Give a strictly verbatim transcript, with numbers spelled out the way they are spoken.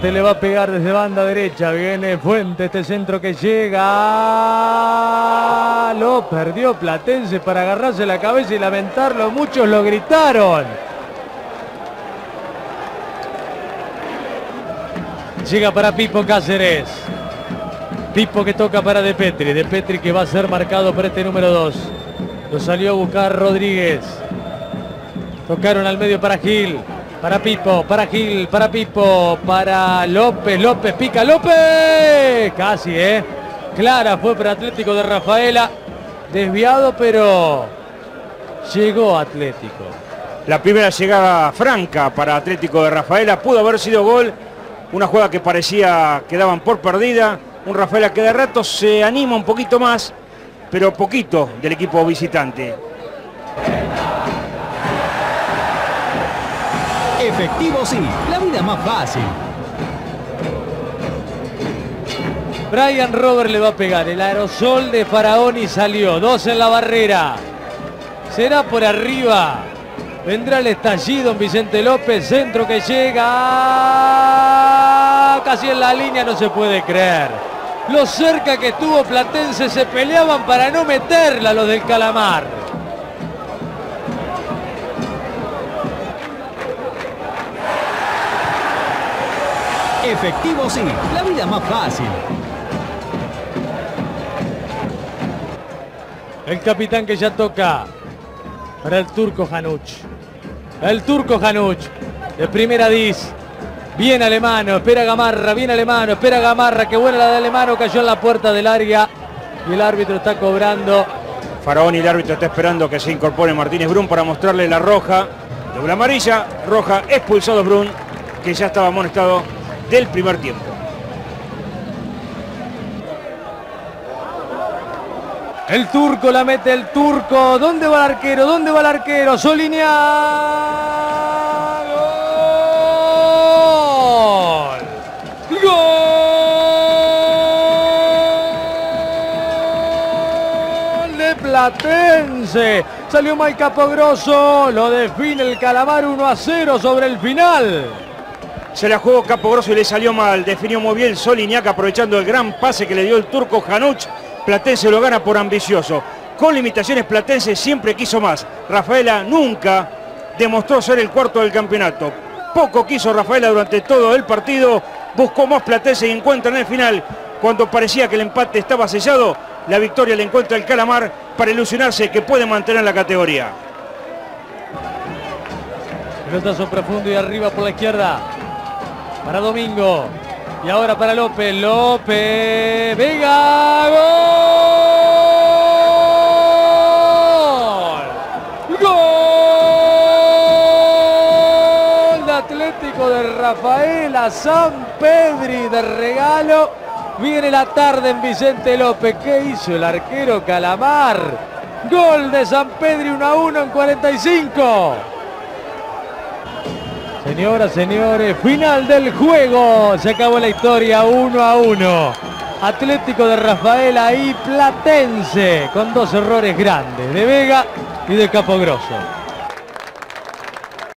Fuente le va a pegar desde banda derecha. Viene Fuente, este centro que llega. Lo perdió Platense para agarrarse la cabeza y lamentarlo. Muchos lo gritaron. Llega para Pipo Cáceres. Pipo que toca para De Petri. De Petri que va a ser marcado por este número dos. Lo salió a buscar Rodríguez. Tocaron al medio para Gil. Para Pipo, para Gil, para Pipo, para López, López, pica López. Casi, ¿eh? Clara fue para Atlético de Rafaela. Desviado, pero llegó Atlético. La primera llegada franca para Atlético de Rafaela. Pudo haber sido gol. Una jugada que parecía que daban por perdida. Un Rafaela que de rato se anima un poquito más, pero poquito del equipo visitante. Efectivo sí, la vida más fácil. Brian Robert le va a pegar. El aerosol de Faraoni salió. Dos en la barrera. Será por arriba. Vendrá el estallido en Vicente López. Centro que llega. Casi en la línea, no se puede creer. Lo cerca que estuvo Platense. Se peleaban para no meterla los del Calamar. Efectivo sí, la vida más fácil. El capitán que ya toca para el turco Hanuch. El turco Hanuch de primera diez. Bien Alemano, espera Gamarra, bien Alemano, espera Gamarra. Qué buena la de Alemano, cayó en la puerta del área. Y el árbitro está cobrando. Faraoni, el árbitro, está esperando que se incorpore Martínez Brun para mostrarle la roja. Doble amarilla, roja, expulsado Brun, que ya estaba amonestado del primer tiempo. El turco la mete el turco. ¿Dónde va el arquero? ¿Dónde va el arquero? Soliña. ¡Gol! ¡Gol de Platense! Salió mal Capogrosso. Lo define el Calamar uno a cero sobre el final. Se la jugó Capogrosso y le salió mal. Definió muy bien Soliñac, aprovechando el gran pase que le dio el turco Hanuch. Platense lo gana por ambicioso. Con limitaciones, Platense siempre quiso más. Rafaela nunca demostró ser el cuarto del campeonato. Poco quiso Rafaela durante todo el partido. Buscó más Platense y encuentra en el final, cuando parecía que el empate estaba sellado, la victoria le encuentra el Calamar para ilusionarse que puede mantener la categoría. Pelotazo profundo y arriba por la izquierda. Para Domingo. Y ahora para López. López. Vega. ¡Gol! ¡Gol! De Atlético de Rafaela. San Pedri de regalo. Viene la tarde en Vicente López. ¿Qué hizo el arquero Calamar? Gol de San Pedri, uno a uno en cuarenta y cinco. Señoras, señores, final del juego. Se acabó la historia, uno a uno. Atlético de Rafaela y Platense, con dos errores grandes, de Vega y de Capogrosso.